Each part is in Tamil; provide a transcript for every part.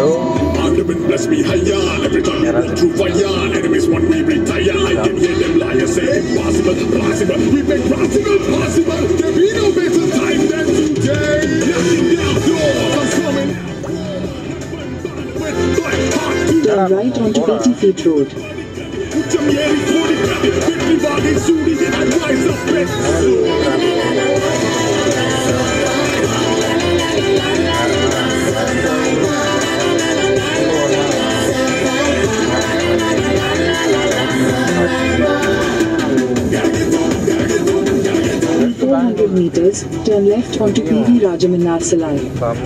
Turn right onto 80 feet road. In 400 meters, turn left onto PV Rajamanar Salai.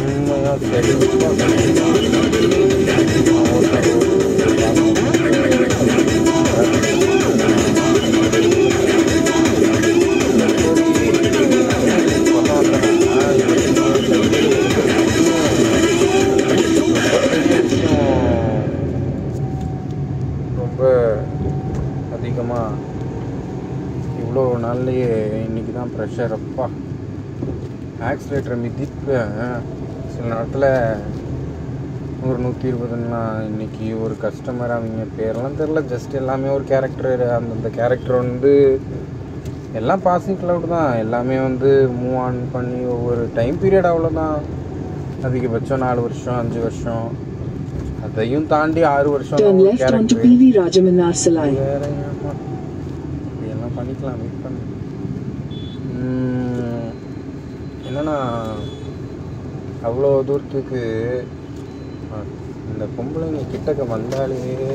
ரொம்ப அதிகமாக இவ்வளோ நாள்லேயே இன்றைக்கி தான் ப்ரெஷர் அப்பா ஆக்சிலேட்டரை மிதிப்பேன் சில நேரத்தில் 100-120ன்னா இன்றைக்கி ஒரு கஸ்டமர் அவங்க பேரெல்லாம் தெரில, ஜஸ்ட் எல்லாமே ஒரு கேரக்டர். அந்தந்த கேரக்டர் வந்து எல்லாம் பாசிங் க்ளவுட் தான், எல்லாமே வந்து மூவ் ஆன் பண்ணி ஒவ்வொரு டைம் பீரியட் அவ்வளோதான். அதிகபட்சம் 4 வருஷம் 5 வருஷம், அதையும் தாண்டி 6 வருஷம் கேரக்டர். வேற இதெல்லாம் பண்ணிக்கலாம், வெயிட் பண்ணு. என்னன்னா அவ்வளோ தூரத்துக்கு இந்த பொம்பளைங்க கிட்டக்க வந்தாலே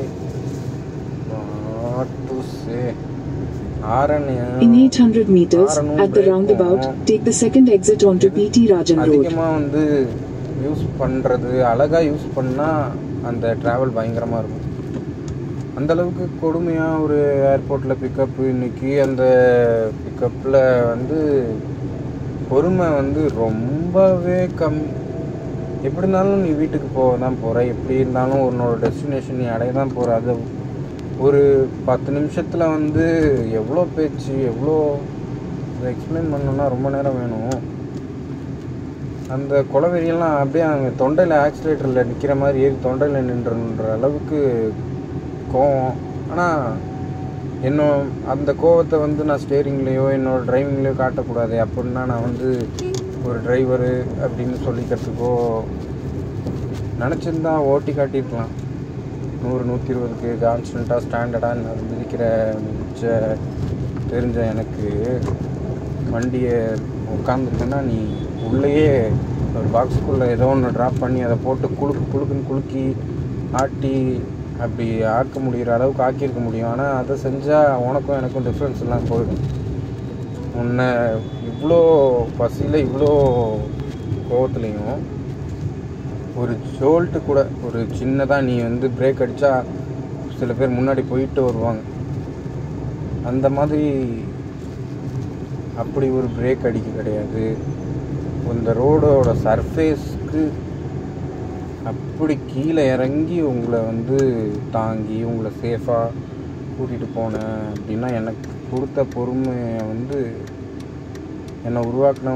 In 800 meters, at the roundabout, take the second exit onto PT Rajan Road. அதிகமாக வந்து யூஸ் பண்ணுறது, அழகாக யூஸ் பண்ணால் அந்த ட்ராவல் பயங்கரமாக இருக்கும். அந்தளவுக்கு கொடுமையாக ஒரு ஏர்போர்ட்டில் பிக்கப்பு. இன்றைக்கி அந்த பிக்கப்பில் வந்து பொறுமை வந்து ரொம்பவே கம்மி. எப்படி இருந்தாலும் நீ வீட்டுக்கு போக தான் போகிற, எப்படி இருந்தாலும் உன்னோட டெஸ்டினேஷன் நீ அடைய தான் போகிற. அது ஒரு 10 நிமிஷத்தில் வந்து எவ்வளோ பேச்சு, எவ்வளோ அதை எக்ஸ்பிளைன் பண்ணணுன்னா ரொம்ப நேரம் வேணும். அந்த கொலவெறியெல்லாம் அப்படியே அவங்க தொண்டையில் ஆக்சிலேட்டரில் நிற்கிற மாதிரி ஏறி தொண்டையில் நின்றுன்ற அளவுக்கு கோவம். ஆனால் அந்த கோவத்தை வந்து நான் ஸ்டேரிங்லேயோ என்னோடய டிரைவிங்லேயோ காட்டக்கூடாது. அப்படின்னா நான் வந்து ஒரு டிரைவரு அப்படின்னு சொல்லிக்கிறதுக்கோ நினச்சிருந்தா ஓட்டி காட்டியிருக்கலாம். 100-120க்கு கான்ஸ்டண்ட்டாக ஸ்டாண்டர்டாக நான் மிதிக்கிற மிச்ச தெரிஞ்ச எனக்கு வண்டியை உட்காந்துருக்கேன்னா நீ உள்ளேயே ஒரு பாக்ஸுக்குள்ளே ஏதோ ஒன்று ட்ராப் பண்ணி அதை போட்டு குளுக்குன்னு குலுக்கி ஆட்டி அப்படி ஆக்க முடிகிற அளவுக்கு ஆக்கியிருக்க முடியும். ஆனால் அதை செஞ்சால் உனக்கும் எனக்கும் டிஃப்ரென்ஸ் எல்லாம் போயிடும். உன்னை இவ்வளோ பசியில் இவ்வளோ கோவத்துலேயும் ஒரு ஜோல்ட்டு கூட, ஒரு சின்னதாக நீ வந்து பிரேக் அடித்தா சில பேர் முன்னாடி போயிட்டு வருவாங்க, அந்த மாதிரி அப்படி ஒரு பிரேக் அடிக்க கிடையாது. இந்த ரோடோட சர்ஃபேஸ்க்கு அப்படி கீழே இறங்கி உங்களை வந்து தாங்கி உங்களை சேஃபாக கூட்டிகிட்டு போனேன் அப்படின்னா எனக்கு கொடுத்த பொறுமையை வந்து என்னை உருவாக்கின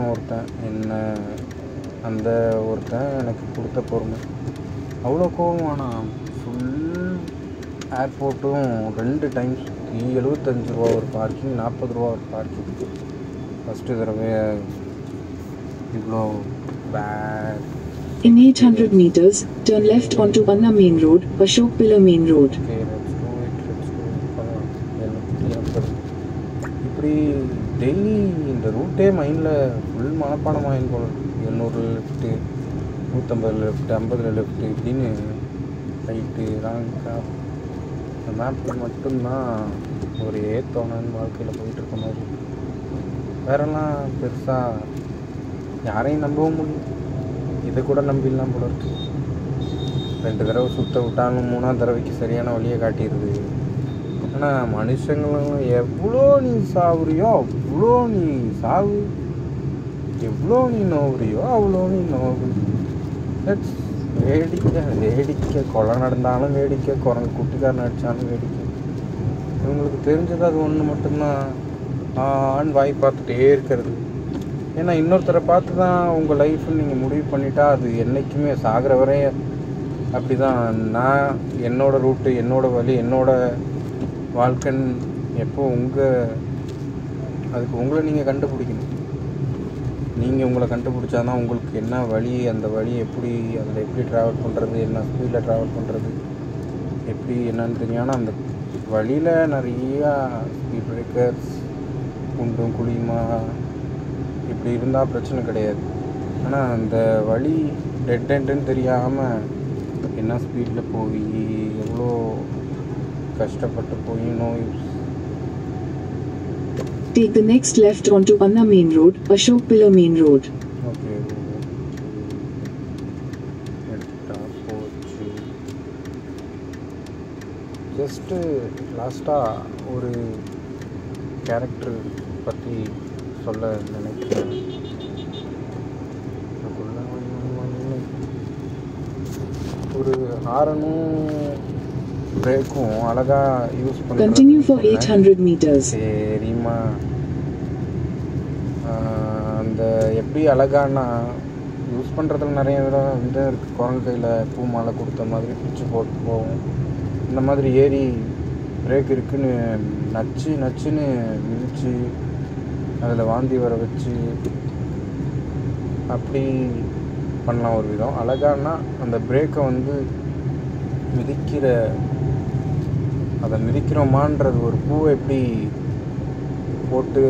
அந்த ஒருத்தன் எனக்கு கொடுத்த பொறுமை அவ்வளோ கோபம். ஆனால் ஃபுல் ஏர்போர்ட்டும் 2 டைம்ஸ் 75 ரூபா ஒரு பார்க்கிங், 40 ரூபா ஒரு பார்க்கிங். ஃபஸ்ட்டு தடவை இவ்வளோ bad. In 800 meters, turn left onto Anna Main Road, Ashok Pillar Main Road. இப்படி டெய்லி இந்த ரூட்டே மைண்டில் ஃபுல் மனப்பாடம் ஆகிடும் போல. 700 லெஃப்ட்டு, 150 லெஃப்ட்டு, 50 லெஃப்ட்டு இப்படின்னு ரைட்டு ராங்கா இந்த மேப்பில் மட்டும்தான் ஒரு ஏத்தோணன்னு வாழ்க்கையில் போயிட்டுருக்க மாதிரி. வேறெல்லாம் பெருசாக யாரையும் நம்பவும் முடியும். இதை கூட நம்பிடலாம் போல இருக்கு. 2 தடவை சுற்ற விட்டாலும் 3ஆவது தடவைக்கு சரியான வழியை காட்டிடுது. ஆனால் மனுஷங்களும் எவ்வளோ நீ சாவுறியோ அவ்வளோ நீ சாவு, எவ்வளோ நீ நோவுறியோ அவ்வளோ நீ நோவு. தட்ஸ் வேடிக்கை. கொலை நடந்தாலும் வேடிக்கை, குரங்கு குட்டிக்காரன் அடித்தாலும் வேடிக்கை. இவங்களுக்கு தெரிஞ்சது அது ஒன்று மட்டும்தான், ஆண் வாய் பார்த்துட்டே இருக்கிறது. ஏன்னா இன்னொருத்தரை பார்த்து தான் உங்கள் லைஃப்னு நீங்கள் முடிவு பண்ணிட்டா அது என்றைக்குமே சாகிற வரைய அப்படி தான் நான் என்னோடய ரூட்டு, என்னோடய வழி, என்னோடய வாழ்க்கைன்னு எப்போ அதுக்கு உங்களை நீங்கள் கண்டுபிடிக்கணும். நீங்கள் உங்களை கண்டுபிடிச்சா தான் உங்களுக்கு என்ன வழி, அந்த வழி எப்படி, அதில் எப்படி ட்ராவல் பண்ணுறது, என்ன ஸ்பீடில் ட்ராவல் பண்ணுறது, எப்படி என்னன்னு தெரியும். ஆனால் அந்த வழியில் நிறையா ஸ்பீட் பிரேக்கர்ஸ், குண்டும் குழியுமா இப்படி இருந்தால் பிரச்சனை கிடையாது. ஆனால் அந்த வழி டெட் எண்டுன்னு தெரியாமல் என்ன ஸ்பீடில் போய் எவ்வளோ கஷ்டப்பட்டு போய் நோய். Take the next left onto Anna Main Road, Ashok Pillar Main Road. Okay, எடுத்தா போச்சு. ஜஸ்ட்டு லாஸ்ட்டாக ஒரு கேரக்டர் பற்றி சொல்ல நினைக்கிறேன். ஒரு ஹாரனும் பிரேக்கும் அழகாக யூஸ் பண்ணி. Continue for 800 meters. சரிம்மா, அந்த எப்படி அழகானா யூஸ் பண்ணுறதுல நிறைய விதம் இருக்குது. குரங்கு கையில் பூ மாலை கொடுத்த மாதிரி பிடிச்சி போட்டு போகும். இந்த மாதிரி ஏறி பிரேக் இருக்குன்னு நச்சுன்னு மிதித்து அதில் வாந்தி வர வச்சு அப்படி பண்ணலாம். ஒரு விதம் அழகானா அந்த பிரேக்கை வந்து அதை மிதிக்கிறோமான்றது, ஒரு பூவை எப்படி போட்டு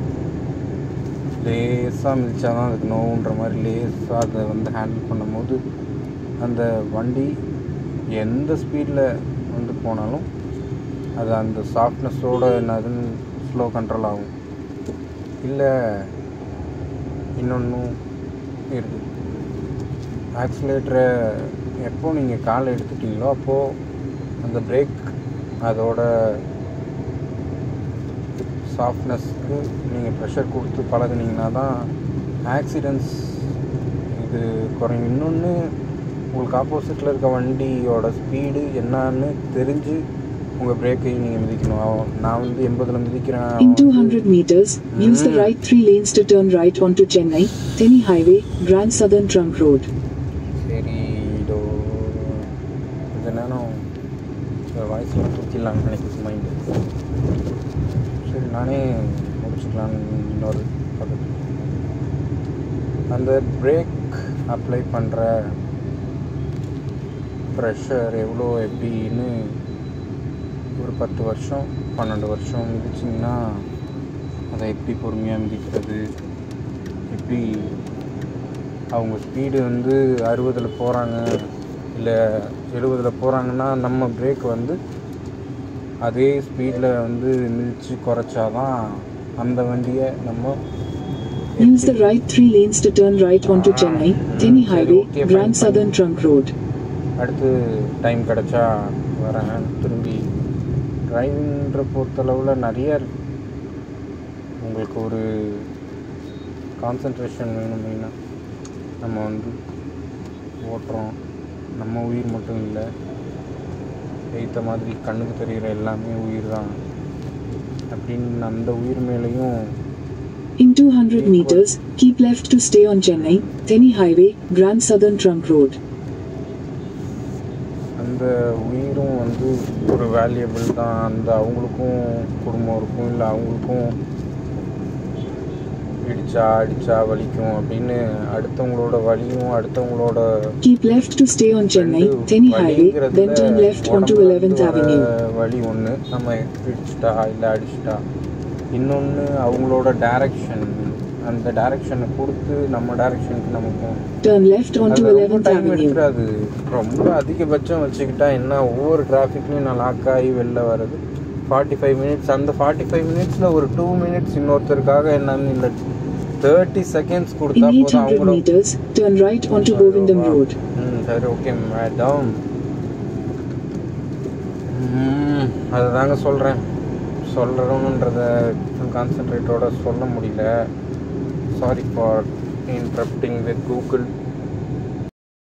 லேசாக மிதித்தா தான் அதுக்கு நோவுன்ற மாதிரி லேசாக அதை வந்து ஹேண்டில் பண்ணும்போது அந்த வண்டி எந்த ஸ்பீடில் வந்து போனாலும் அது அந்த சாஃப்ட்னஸோடு என்னதுன்னு ஸ்லோ கண்ட்ரோல் ஆகும். இல்லை இன்னொன்றும் இருக்குது, ஆக்சிலேட்டரை எப்போ நீங்கள் காலை எடுத்துட்டீங்களோ அப்போது அந்த பிரேக் அதோட சாஃப்ட்னஸ்க்கு நீங்கள் ப்ரெஷர் கொடுத்து பழகுனீங்கன்னா தான் ஆக்சிடெண்ட்ஸ் இது குறையும். இன்னொன்று, உங்களுக்கு ஆப்போசிட்டில் இருக்க வண்டியோட ஸ்பீடு என்னன்னு தெரிஞ்சு உங்கள் பிரேக்கையும் நீங்கள் மிதிக்கணும். நான் வந்து 80ல் மிதிக்கிறேன். In 200 meters, use the right 3 lanes to turn right onto Chennai, Theni Highway, Grand Southern Trunk Road. சரி, இதோ இந்த நேரம் வாய்ஸ்லாம் தூக்கிடலான்னு நினைக்கிது மைண்டு. சரி, நானே முடிச்சுக்கலான்னு இன்னொரு பக்கத்து. அந்த பிரேக் அப்ளை பண்ணுற ப்ரெஷர் எவ்வளோ எப்படின்னு ஒரு 10 வருஷம் 12 வருஷம் மிதிச்சிங்கன்னா அதை எப்படி பொறுமையாக மிதிக்கிறது, எப்படி அவங்க ஸ்பீடு வந்து 60ல் போகிறாங்க இல்லை 70ல் போகிறாங்கன்னா நம்ம பிரேக் வந்து அதே ஸ்பீடில் வந்து மிதித்து குறைச்சாதான் அந்த வண்டியை நம்ம. Use the right 3 lanes to turn right onto Chennai, Theni Highway, Grand Southern Trunk Road. அடுத்து டைம் கிடச்சா வரேன் திரும்பி. டிரைவிங்கிற பொறுத்தளவில் நிறைய உங்களுக்கு ஒரு கான்சன்ட்ரேஷன் வேணும். மெயினாக நம்ம வந்து ஓட்டுறோம், நம்ம உயிர் மட்டும் இல்லை, ஏற்ற மாதிரி கண்ணுக்கு தெரிகிற எல்லாமே உயிர் தான் அப்படின்னு அந்த உயிர் மேலேயும். In 200 meters, keep left to stay on Chennai, Theni Highway, Grand Southern Trunk Road. அந்த உயிரும் வந்து ஒரு வேல்யூபிள் தான். அந்த அவங்களுக்கும் குடும்பம் இருக்கும், இல்லை அவங்களுக்கும் அடிச்சா வலிக்கும் அப்படின்னு அடுத்தவங்களோட வலியும் அடுத்தவங்களோட. Keep left to stay on Chennai, Theni Highway, then turn left onto 11th Avenue. வலி ஒன்று, நம்ம இடிச்சிட்டா இல்லை அடிச்சிட்டா. இன்னொன்று அவங்களோட டைரக்ஷன், அந்த டைரக்ஷனை கொடுத்து நம்ம டைரக்ஷனுக்கு நமக்கும் turn left onto 11th Avenue. அது ரொம்ப அதிகபட்சம் வச்சுக்கிட்டா என்ன, ஒவ்வொரு டிராஃபிக்லையும் நான் லாக் ஆகி வெளில வர்றது 45 மினிட்ஸ். அந்த 45 மினிட்ஸில் ஒரு 2 மினிட்ஸ் இன்னொருத்தருக்காக என்னன்னு இல்லை 30 செகண்ட்ஸ் கொடுத்தா In போதும். 800 meters, turn right onto Govindam Road. சரி, ஓகே மேடம், அதை தாங்க சொல்கிறோன்றத கான்சன்ட்ரேட்டோட சொல்ல முடியல. Sorry for interrupting with Google.